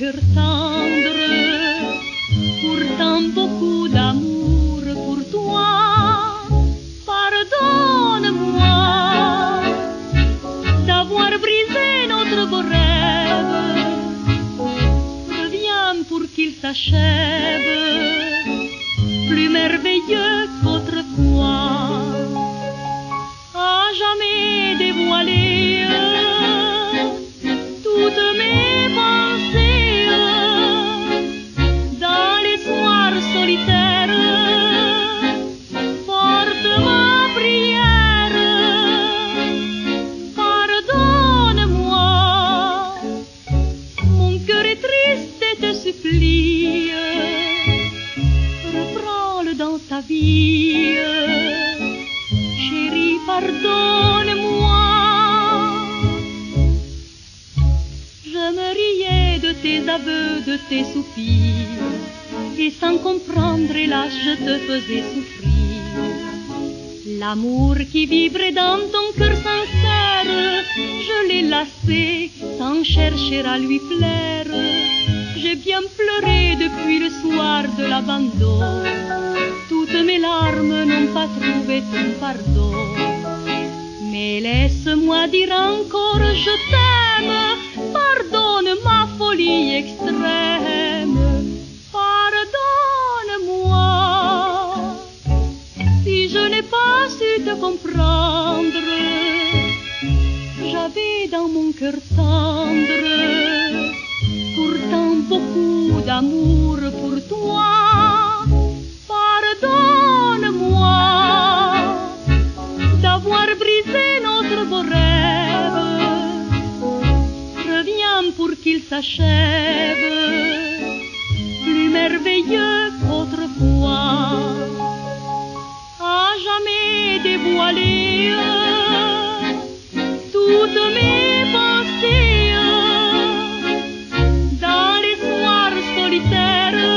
cœur tendre, pourtant beaucoup d'amour pour toi. Pardonne-moi d'avoir brisé notre beau rêve. Reviens pour qu'il s'achève, plus merveilleux qu'autrefois, à jamais dévoiler toutes mes pensées dans les soirs solitaires. Porte ma prière, pardonne-moi, mon cœur est triste et te supplie, reprends-le dans ta vie. Chérie, pardonne-moi. Je me riais de tes aveux, de tes soupirs, et sans comprendre, hélas, je te faisais souffrir. L'amour qui vibrait dans ton cœur sincère, je l'ai lassé sans chercher à lui plaire. J'ai bien pleuré depuis le soir de l'abandon, toutes mes larmes n'ont pas trouvé ton pardon. Mais laisse-moi dire encore je t'aime, pardonne ma folie extrême. Pardonne-moi si je n'ai pas su te comprendre. J'avais dans mon cœur tendre pourtant beaucoup d'amour pour toi. Pardonne-moi d'avoir brisé notre beau rêve. Reviens pour qu'il s'achève, plus merveilleux qu'autrefois, à jamais dévoiler toutes mes pensées dans les soirs solitaires.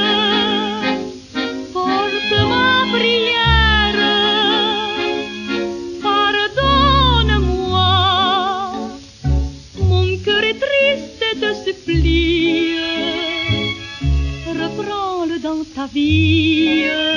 Porte ma prière, pardonne-moi, mon cœur est triste et te supplie, reprends-le dans ta vie.